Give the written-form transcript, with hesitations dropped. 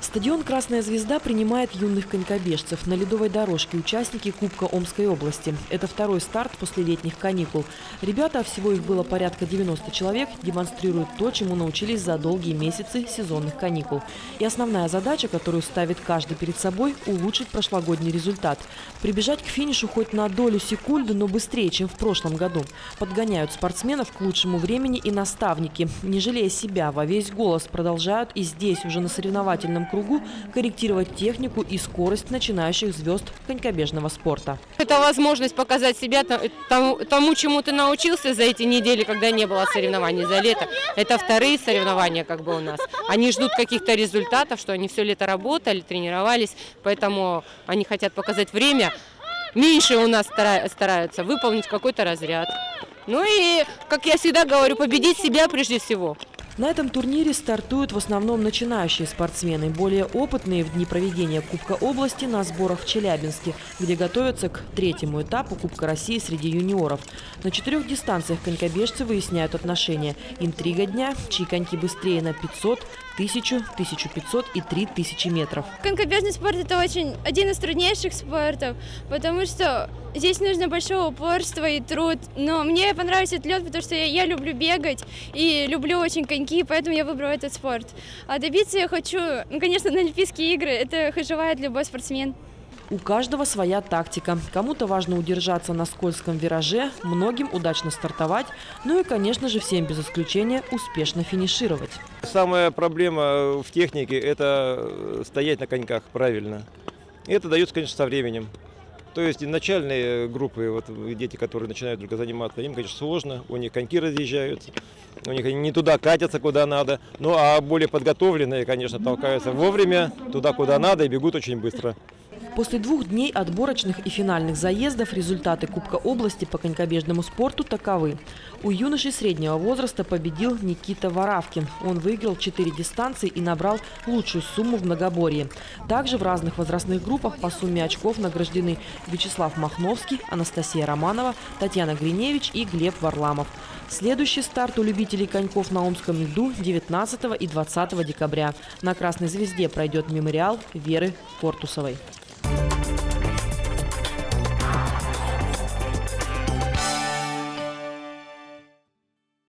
Стадион «Красная звезда» принимает юных конькобежцев. На ледовой дорожке участники Кубка Омской области. Это второй старт после летних каникул. Ребята, всего их было порядка 90 человек, демонстрируют то, чему научились за долгие месяцы сезонных каникул. И основная задача, которую ставит каждый перед собой – улучшить прошлогодний результат. Прибежать к финишу хоть на долю секунды, но быстрее, чем в прошлом году. Подгоняют спортсменов к лучшему времени и наставники. Не жалея себя, во весь голос продолжают и здесь, уже на соревновательном кругу, корректировать технику и скорость начинающих звезд конькобежного спорта. Это возможность показать себя тому, чему ты научился за эти недели, когда не было соревнований, за лето. Это вторые соревнования у нас. Они ждут каких-то результатов, что они все лето работали, тренировались, поэтому они хотят показать время. Меньше у нас стараются выполнить какой-то разряд. Ну и, как я всегда говорю, победить себя прежде всего. На этом турнире стартуют в основном начинающие спортсмены. Более опытные в дни проведения Кубка области на сборах в Челябинске, где готовятся к третьему этапу Кубка России среди юниоров. На 4 дистанциях конькобежцы выясняют отношения. Интрига дня – чьи коньки быстрее на 500, 1000, 1500 и 3000 метров. Конькобежный спорт – это один из труднейших спортов, потому что здесь нужно большое упорство и труд. Но мне понравился этот лед, потому что я люблю бегать и люблю очень коньки, поэтому я выбрала этот спорт. А добиться я хочу, конечно, на Олимпийские игры. Это желает любой спортсмен. У каждого своя тактика. Кому-то важно удержаться на скользком вираже, многим удачно стартовать, ну и, конечно же, всем без исключения успешно финишировать. Самая проблема в технике – это стоять на коньках правильно. И это дается, конечно, со временем. То есть начальные группы, дети, которые начинают только заниматься, им, конечно, сложно, у них коньки разъезжаются, у них они не туда катятся, куда надо. Ну а более подготовленные, конечно, толкаются вовремя, туда, куда надо, и бегут очень быстро. После 2 дней отборочных и финальных заездов результаты Кубка области по конькобежному спорту таковы. У юношей среднего возраста победил Никита Варавкин. Он выиграл 4 дистанции и набрал лучшую сумму в многоборье. Также в разных возрастных группах по сумме очков награждены Вячеслав Махновский, Анастасия Романова, Татьяна Гриневич и Глеб Варламов. Следующий старт у любителей коньков на Омском льду 19 и 20 декабря. На «Красной звезде» пройдет мемориал Веры Кортусовой.